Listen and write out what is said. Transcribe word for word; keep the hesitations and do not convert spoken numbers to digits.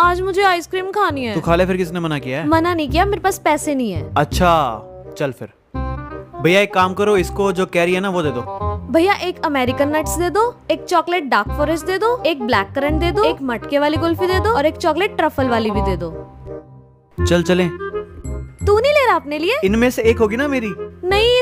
आज मुझे आइसक्रीम खानी है। तू खा ले, फिर किसने मना किया है? मना नहीं किया, मेरे पास पैसे नहीं है। अच्छा चल फिर। भैया एक काम करो, इसको जो कैरी है ना वो दे दो। भैया एक अमेरिकन नट्स दे दो, एक चॉकलेट डार्क फॉरेस्ट दे दो, एक ब्लैक करंट दे दो, एक मटके वाली कुल्फी दे दो और एक चॉकलेट ट्रफल वाली भी दे दो। चल चले। तू नहीं ले रहा अपने लिए? इनमें से एक होगी ना मेरी। नहीं